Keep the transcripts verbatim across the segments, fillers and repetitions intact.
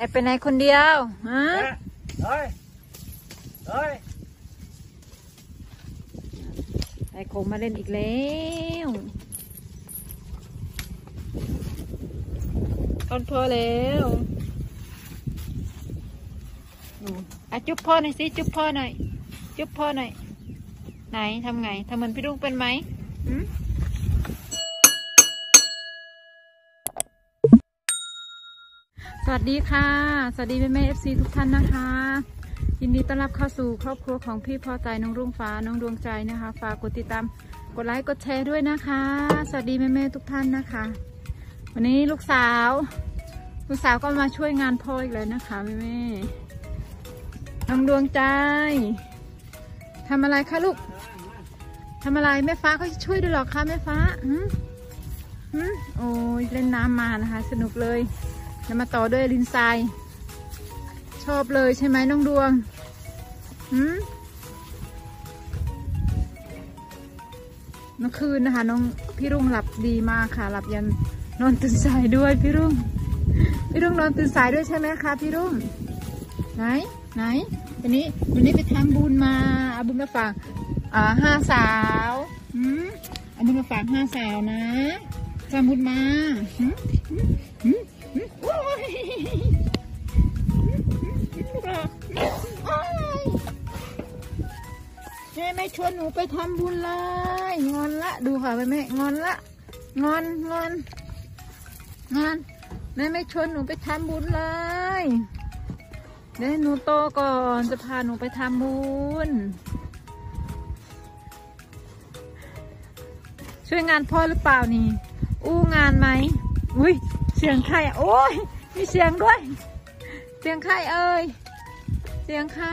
อบไปไหนคนเดียวฮะเฮ้ยเฮ้ยไอ้โคงมาเล่นอีกแล้วตอนพอแล้วอ่ะจุ๊บพ่อหน่อยสิจุ๊บพ่อหน่อยจุ๊บพ่อหน่อยไหนทำไงทำเหมือนพี่ลุงเป็นไหมสวัสดีค่ะสวัสดีแม่แม่เอฟซีทุกท่านนะคะยินดีต้อนรับเข้าสู่ครอบครัวของพี่พอใจน้องรุ่งฟ้าน้องดวงใจนะคะฝากกดติดตามกดไลค์กดแชร์ด้วยนะคะสวัสดีแม่แม่ทุกท่านนะคะวันนี้ลูกสาวลูกสาวก็มาช่วยงานพ่ออีกแล้วนะคะแม่แม่น้องดวงใจทำอะไรคะลูกทำอะไรแม่ฟ้าเขาช่วยด้วยหรอคะแม่ฟ้าหืมหืมโอ้ยเล่นน้ำมานะคะสนุกเลยจะมาต่อด้วยลินทรายชอบเลยใช่ไหมน้องดวงหืมเมื่อคืนนะคะน้องพี่รุ่งหลับดีมากค่ะหลับยันนอนตื่นสายด้วยพี่รุ่งพี่รุ่งนอนตื่นสายด้วยใช่ไหมคะพี่รุ่งไหนไหนวันนี้วันนี้ไปทำบุญมาเอาบุญมาฝากอ่าห้าสาวหืมเอาบุญมาฝากห้าสาวนะทำบุญมาหืมหืมแม่ไม่ชวนหนูไปทำบุญเลยงอนละดูค่ะแม่แม่งอนละงอนงอนงอนแม่ไม่ชวนหนูไปทำบุญเลยเดี๋ยวหนูโตก่อนจะพาหนูไปทำบุญช่วยงานพ่อหรือเปล่านี่อู้งานไหมอุ้ยเสียงใครโอ้ยมีเสียงด้วยเสียงใครเอ่ยเสียงใคร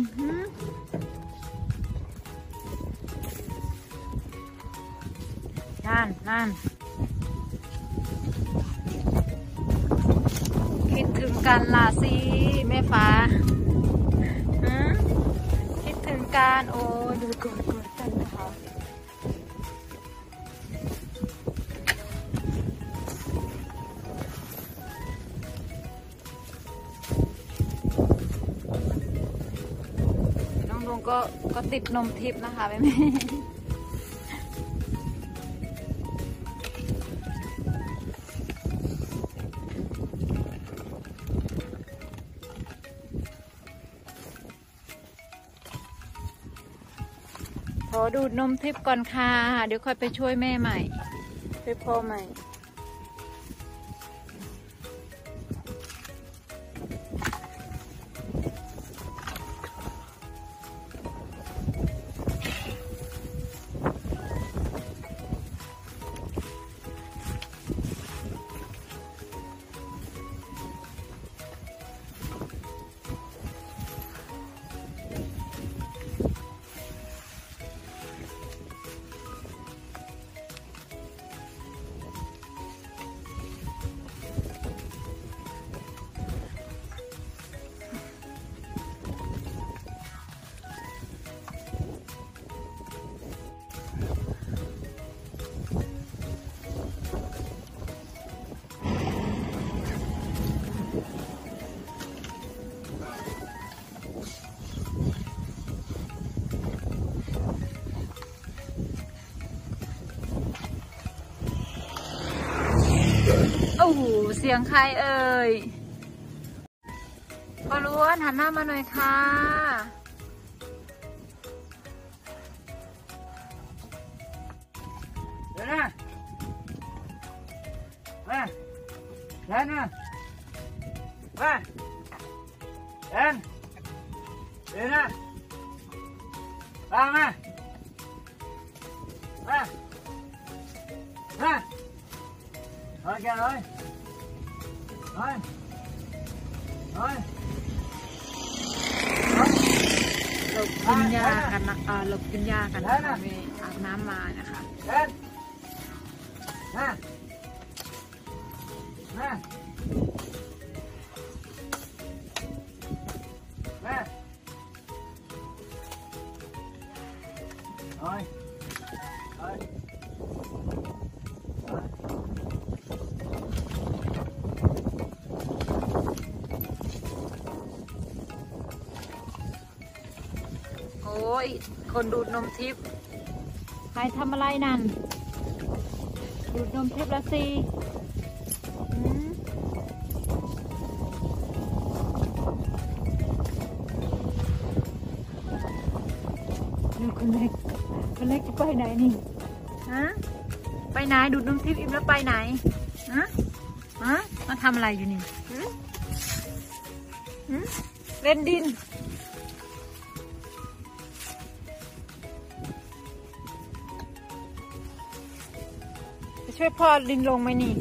นั่นนั่นคิดถึงกันล่ะสิแม่ฟ้าคิดถึงกันโอ้ดูเกิดเกิดกันนะคะน้องดวงก็ก็ติดนมทิพย์นะคะแม่แม่ขอดูดนมทิพย์ก่อนค่ะเดี๋ยวค่อยไปช่วยแม่ใหม่ช่วยพ่อใหม่โอ้โหเสียงใครเอ่ยบอลล้วนหันหน้ามาหน่อยค่ะเดี๋ยวนะมาเดินนะมาเดินเดินนะตามมามามาเฮ้ยแกเลยเฮ้ยเฮ้ยหลบกินยากันนะอ่าหลบกินยากันนะคะแม่อาบน้ำมานะคะเดินมามามาเฮ้ยเฮ้ยยคนดูดนมทิพย์ใครทำอะไรนั่นดูดนมทิพย์ละสิดูคนเล็กคนเล็กจะไปไหนนี่ฮะไปไหนดูดนมทิพย์อิ่มแล้วไปไหนฮะฮะมาทำอะไรอยู่นี่เล่นดินจะช่วยพ่อดินลงไหมนี่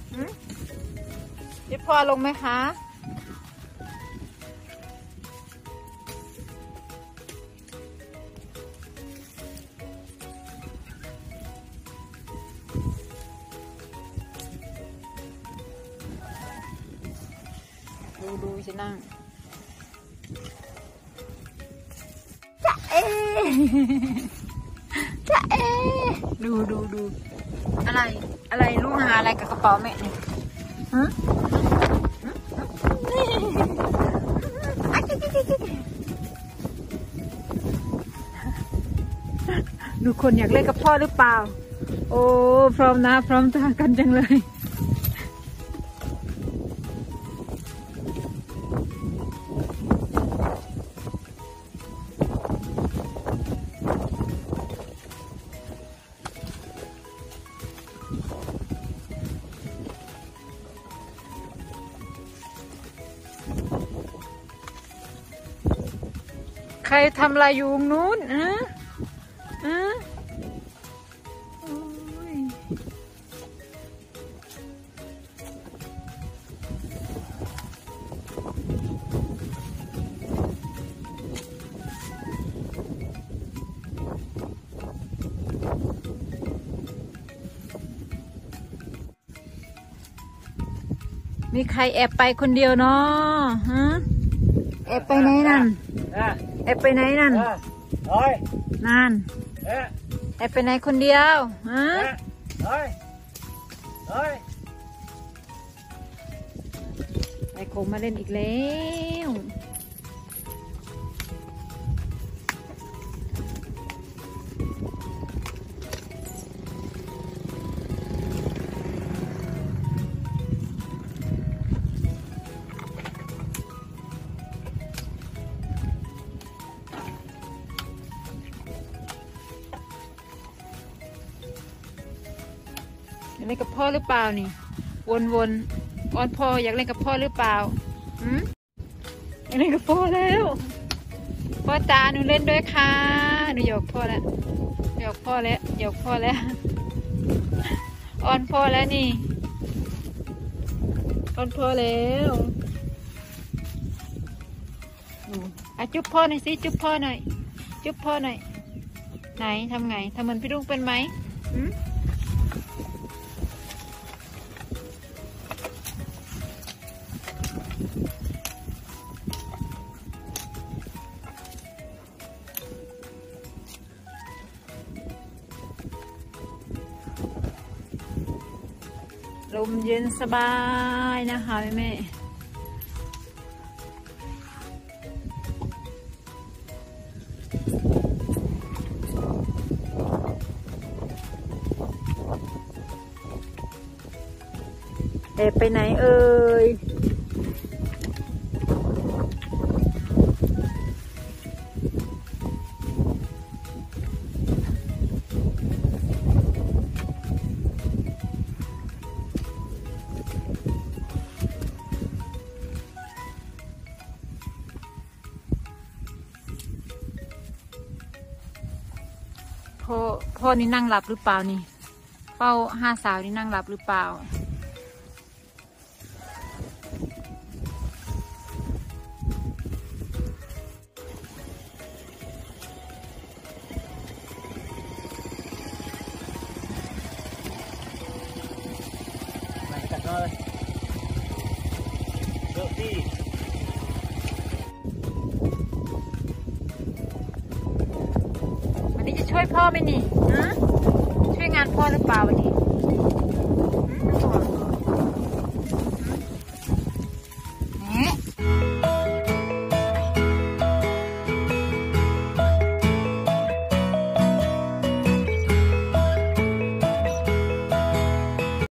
ช่วยพ่อลงไหมคะดูดูฉันนั่งจะเอจะเอดูดูดูอะไรอะไรลูกหาอะไรกับกระเป๋าแม่เนี่ยฮะดูคนอยากเล่นกับพ่อหรือเปล่าโอ้พร้อมนะพร้อมตากันจังเลยใครทำอะไรอยู่นู้นอ่ะอ่ะโอ้ยมีใครแอบไปคนเดียวเนาะฮะแอบไปไหนนั่นแอบไปไหนนั่นนั่นแอบไปไหนคนเดียวฮะไอ้โคมาเล่นอีกแล้วอยากเล่นกับพ่อหรือเปล่านี่วนๆอ้อนพ่ออยากเล่นกับพ่อหรือเปล่าอืมอยากเล่นกับพ่อแล้วพ่อจ๋าหนูเล่นด้วยค่ะหนูหยอกพ่อแล้วหยอกพ่อแล้วหยอกพ่อแล้วอ้อนพ่อแล้วนี่อ้อนพ่อแล้วอ่ะจุ๊บพ่อหน่อยสิจุ๊บพ่อหน่อยจุ๊บพ่อหน่อยไหนทำไงทำเหมือนพี่ลุงเป็นไหมอืมลมเย็นสบายนะคะแม่เอ๊ะไปไหนเอ่ยพ่อพ่อนี่นั่งหลับหรือเปล่านี่เฝ้าห้าสาวนี่นั่งหลับหรือเปล่าไปกันเลยเดี๋ยวที่วันนี้จะช่วยพ่อไหมนี่ฮะช่วยงานพ่อหรือเปล่าวันนี้